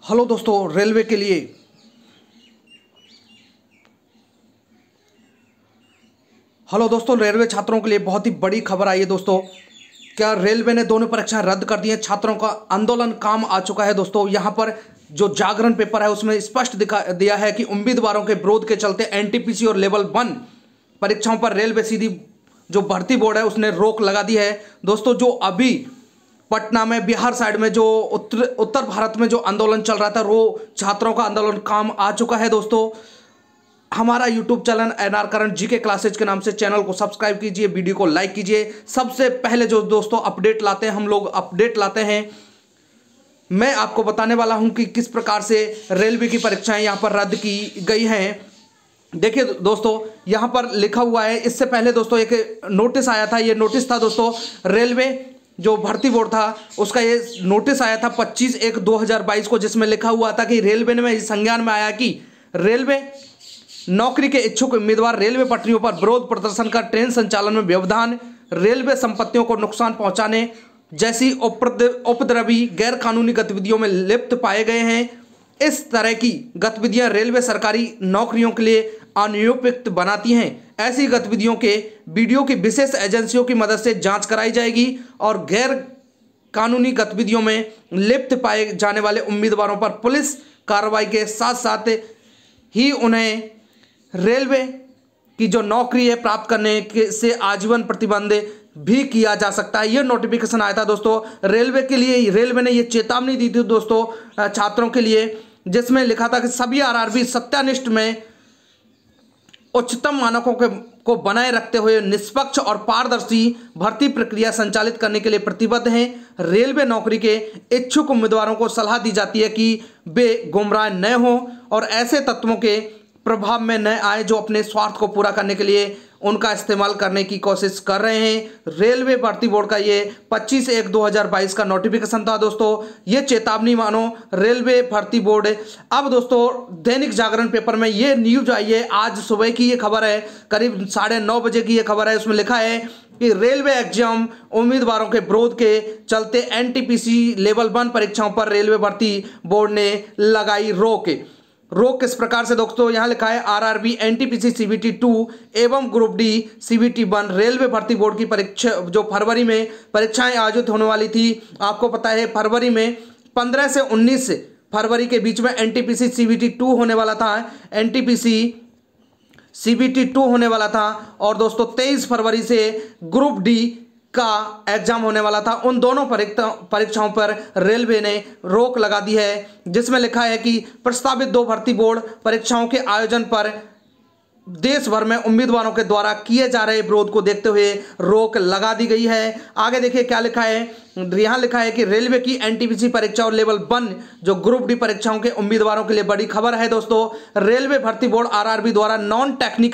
Hello दोस्तों, railway के लिए रेलवे छात्रों के लिए बहुत ही बड़ी खबर आई है दोस्तों। क्या रेलवे ने दोनों परीक्षाएं रद्द कर दी हैं। छात्रों का आंदोलन काम आ चुका है दोस्तों। यहां पर जो जागरण पेपर है उसमें स्पष्ट दिखा दिया है कि उम्मीदवारों के विरोध के चलते एनटीपीसी और लेवल 1 परीक्षाओं पर रेलवे सीधी जो भर्ती बोर्ड है उसने रोक लगा दी है दोस्तों। जो अभी पटना में बिहार साइड में जो उत्तर भारत में जो आंदोलन चल रहा था वो छात्रों का आंदोलन काम आ चुका है दोस्तों। हमारा YouTube channel NR Karan GK classes के नाम से चैनल को सब्सक्राइब कीजिए, वीडियो को लाइक कीजिए। सबसे पहले जो दोस्तों अपडेट लाते हैं, हम लोग अपडेट लाते हैं। मैं आपको बताने वाला हूं कि किस प्रकार से रेलवे की परीक्षाएं यहां पर रद्द की गई हैं। देखिए दोस्तों, यहां पर लिखा हुआ है, इससे पहले दोस्तों एक नोटिस आया था। ये नोटिस था दोस्तों, रेलवे जो भर्ती बोर्ड था उसका ये नोटिस आया था 25/1/2022 को, जिसमें लिखा हुआ था कि रेलवे में संज्ञान में आया कि रेलवे नौकरी के इच्छुक उम्मीदवार रेलवे पटरियों पर विरोध प्रदर्शन कर ट्रेन संचालन में व्यवधान, रेलवे संपत्तियों को नुकसान पहुंचाने जैसी उपद्रवी गैर कानूनी गतिविधियों में लिप्त पाए गए हैं। इस तरह की गतिविधियां रेलवे सरकारी नौकरियों के लिए अनुपयुक्त बनाती हैं। ऐसी गतिविधियों के वीडियो की विशेष एजेंसियों की मदद से जांच कराई जाएगी और गैर कानूनी गतिविधियों में लिप्त पाए जाने वाले उम्मीदवारों पर पुलिस कार्रवाई के साथ साथ ही उन्हें रेलवे की जो नौकरी है प्राप्त करने के से आजीवन प्रतिबंध भी किया जा सकता है। यह नोटिफिकेशन आया था दोस्तों रेलवे के लिए। रेलवे ने यह चेतावनी दी थी दोस्तों छात्रों के लिए, जिसमें लिखा था कि सभी आरआरबी सत्यानिष्ठ में उच्चतम मानकों को बनाए रखते हुए निष्पक्ष और पारदर्शी भर्ती प्रक्रिया संचालित करने के लिए प्रतिबद्ध हैं। रेलवे नौकरी के इच्छुक उम्मीदवारों को सलाह दी जाती है कि वे गुमराह न हों और ऐसे तत्वों के प्रभाव में न आए जो अपने स्वार्थ को पूरा करने के लिए उनका इस्तेमाल करने की कोशिश कर रहे हैं। रेलवे भर्ती बोर्ड का ये 25/1/2022 का नोटिफिकेशन था दोस्तों। ये चेतावनी मानो रेलवे भर्ती बोर्ड। अब दोस्तों दैनिक जागरण पेपर में ये न्यूज आई है, आज सुबह की ये खबर है, करीब 9:30 बजे की ये खबर है। उसमें लिखा है कि रेलवे एग्जाम उम्मीदवारों के विरोध के चलते एनटीपीसी लेवल 1 परीक्षाओं पर रेलवे भर्ती बोर्ड ने लगाई रोक। किस प्रकार से दोस्तों, यहां लिखा है आरआरबी, एनटीपीसी, सीबीटी 2 एवं ग्रुप डी सीबीटी 1 रेलवे भर्ती बोर्ड की परीक्षा जो फरवरी में परीक्षाएं आयोजित होने वाली थी। आपको पता है फरवरी में 15 से 19 फरवरी के बीच में एनटीपीसी सीबीटी 2 होने वाला था, एनटीपीसी सीबीटी 2 होने वाला था और दोस्तों 23 फरवरी से ग्रुप डी का एग्जाम होने वाला था। उन दोनों परीक्षाओं पर रेलवे ने रोक लगा दी है, जिसमें लिखा है कि प्रस्तावित 2 भर्ती बोर्ड परीक्षाओं के आयोजन पर देश भर में उम्मीदवारों के द्वारा किए जा रहे विरोध को देखते हुए रोक लगा दी गई है। आगे देखिए क्या लिखा है, यहां लिखा है कि रेलवे की एनटीपीसी परीक्षा और लेवल 1 जो ग्रुप डी परीक्षाओं के उम्मीदवारों के लिए बड़ी खबर है दोस्तों। रेलवे भर्ती बोर्ड आरआरबी द्वारा नॉन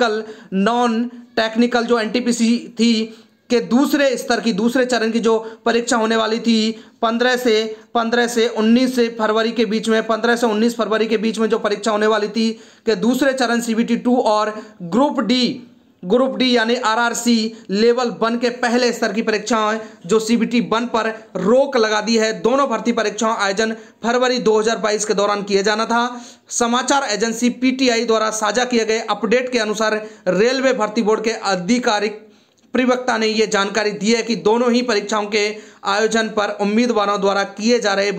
टेक्निकल जो एनटीपीसी थी के दूसरे स्तर की दूसरे चरण की जो परीक्षा होने वाली थी 15 से 19 फरवरी के बीच में, 15 से 19 फरवरी के बीच में जो परीक्षा होने वाली थी के दूसरे चरण सीबीटी 2 और ग्रुप डी यानी आरआरसी लेवल 1 के पहले स्तर की परीक्षाएं जो सीबीटी 1 पर रोक लगा दी है। दोनों भर्ती परीक्षाओं आयोजन फरवरी 2022 के दौरान किया जाना था। समाचार एजेंसी पीटीआई द्वारा साझा किए गए अपडेट के अनुसार रेलवे भर्ती बोर्ड के आधिकारिक प्रवक्ता ने यह जानकारी दी है कि दोनों ही परीक्षाओं के आयोजन पर उम्मीदवारों द्वारा किए जा रहे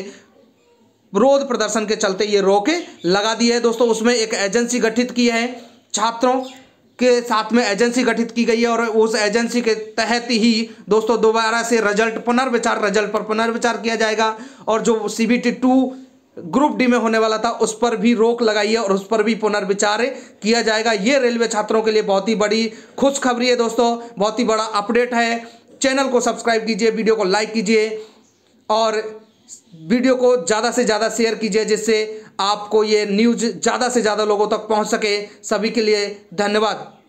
विरोध प्रदर्शन के चलते ये रोक लगा दी है दोस्तों। उसमें एक एजेंसी गठित की है, छात्रों के साथ में एजेंसी गठित की गई है और उस एजेंसी के तहत ही दोस्तों दोबारा से रिजल्ट पर पुनर्विचार किया जाएगा और जो सीबीटी 2 ग्रुप डी में होने वाला था उस पर भी रोक लगाई है और उस पर भी पुनर्विचार किया जाएगा। ये रेलवे छात्रों के लिए बहुत ही बड़ी खुशखबरी है दोस्तों, बहुत ही बड़ा अपडेट है। चैनल को सब्सक्राइब कीजिए, वीडियो को लाइक कीजिए और वीडियो को ज़्यादा से ज़्यादा शेयर कीजिए, जिससे आपको ये न्यूज़ ज़्यादा से ज़्यादा लोगों तक पहुंच सके। सभी के लिए धन्यवाद।